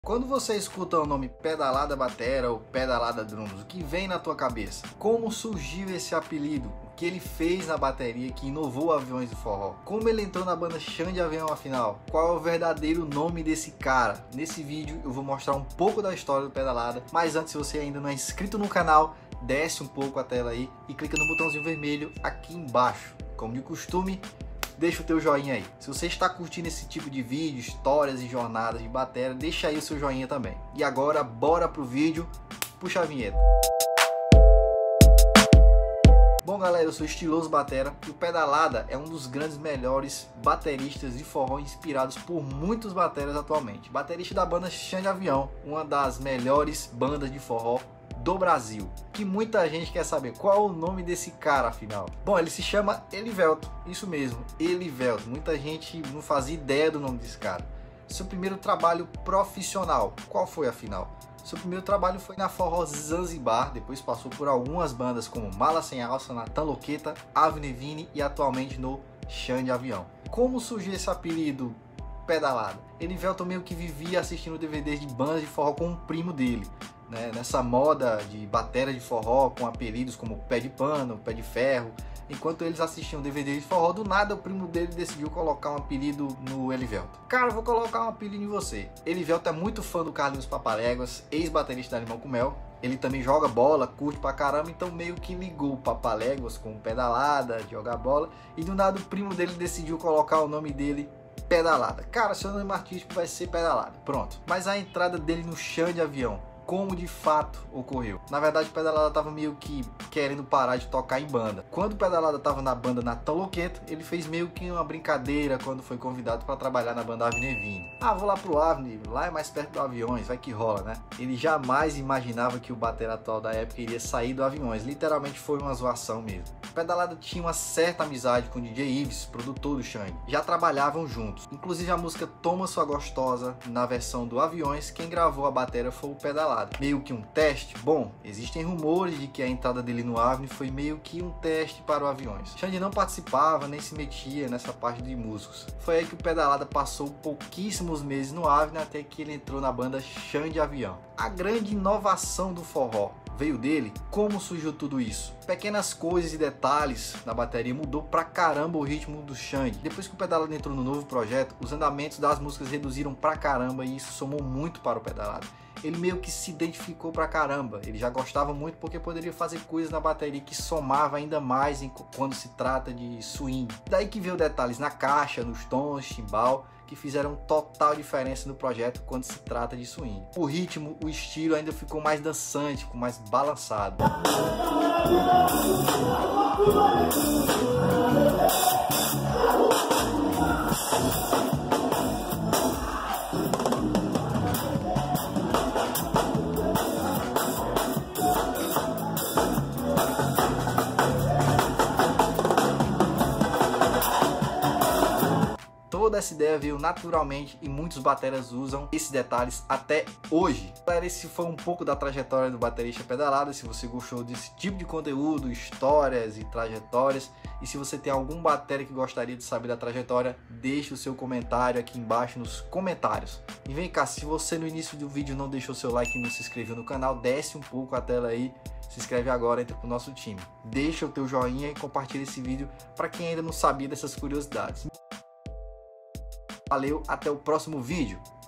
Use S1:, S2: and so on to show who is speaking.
S1: Quando você escuta o nome Pedalada Batera ou Pedalada Drums, o que vem na tua cabeça? Como surgiu esse apelido? O que ele fez na bateria que inovou Aviões do Forró? Como ele entrou na banda Xande Avião afinal? Qual é o verdadeiro nome desse cara? Nesse vídeo eu vou mostrar um pouco da história do Pedalada, mas antes, se você ainda não é inscrito no canal, desce um pouco a tela aí e clica no botãozinho vermelho aqui embaixo. Como de costume, deixa o teu joinha aí. Se você está curtindo esse tipo de vídeo, histórias e jornadas de bateria, deixa aí o seu joinha também. E agora, bora pro vídeo, puxa a vinheta. Bom galera, eu sou Estiloso Batera e o Pedalada é um dos grandes melhores bateristas de forró inspirados por muitos bateras atualmente. Baterista da banda Xande Avião, uma das melhores bandas de forró do Brasil, que muita gente quer saber qual o nome desse cara afinal. Bom, ele se chama Elivelto, isso mesmo, Elivelto. Muita gente não fazia ideia do nome desse cara. Seu primeiro trabalho profissional, qual foi afinal? Seu primeiro trabalho foi na Forró Zanzibar, depois passou por algumas bandas como Mala Sem Alça, Natan Loqueta, Ave Nevini e atualmente no Xande Avião. Como surgiu esse apelido Pedalada? Elivelto meio que vivia assistindo DVDs de bandas de forró com um primo dele, né? Nessa moda de bateria de forró com apelidos como Pé de Pano, Pé de Ferro. Enquanto eles assistiam DVD de forró, do nada o primo dele decidiu colocar um apelido no Elivelto. Cara, eu vou colocar um apelido em você. Elivelto é muito fã do Carlinhos Papaléguas, ex-baterista da Limão com Mel. Ele também joga bola, curte pra caramba, então meio que ligou o Papaléguas com Pedalada, de jogar bola. E do nada o primo dele decidiu colocar o nome dele Pedalada. Cara, seu nome artístico vai ser Pedalada, pronto. Mas a entrada dele no Xande Avião, como de fato ocorreu? Na verdade, o Pedalada tava meio que querendo parar de tocar em banda. Quando o Pedalada tava na banda Natan Loqueta, ele fez meio que uma brincadeira quando foi convidado para trabalhar na banda Ave Nevini. Ah, vou lá pro Ave, lá é mais perto do Aviões, vai que rola, né? Ele jamais imaginava que o batera atual da época iria sair do Aviões, literalmente foi uma zoação mesmo. O Pedalada tinha uma certa amizade com o DJ Ives, produtor do Xande. Já trabalhavam juntos. Inclusive a música Toma Sua Gostosa, na versão do Aviões, quem gravou a bateria foi o Pedalada. Meio que um teste? Bom, existem rumores de que a entrada dele no Avni foi meio que um teste para o Aviões. Xande não participava nem se metia nessa parte de músicos. Foi aí que o Pedalada passou pouquíssimos meses no Avni até que ele entrou na banda Xande Avião. A grande inovação do forró veio dele. Como surgiu tudo isso? Pequenas coisas e detalhes na bateria mudou pra caramba o ritmo do Xande. Depois que o Pedalada entrou no novo projeto, os andamentos das músicas reduziram pra caramba e isso somou muito para o Pedalada. Ele meio que se identificou pra caramba, ele já gostava muito porque poderia fazer coisas na bateria que somava ainda mais quando se trata de swing. Daí que veio detalhes na caixa, nos tons, timbal, que fizeram total diferença no projeto quando se trata de swing. O ritmo, o estilo ainda ficou mais dançante, ficou mais balançado. Toda essa ideia veio naturalmente e muitos bateras usam esses detalhes até hoje. Galera, esse foi um pouco da trajetória do baterista Pedalada. Se você gostou desse tipo de conteúdo, histórias e trajetórias, e se você tem algum batera que gostaria de saber da trajetória, deixe o seu comentário aqui embaixo nos comentários. E vem cá, se você no início do vídeo não deixou seu like e não se inscreveu no canal, desce um pouco a tela aí, se inscreve agora, entra pro nosso time. Deixa o teu joinha e compartilha esse vídeo para quem ainda não sabia dessas curiosidades. Valeu, até o próximo vídeo.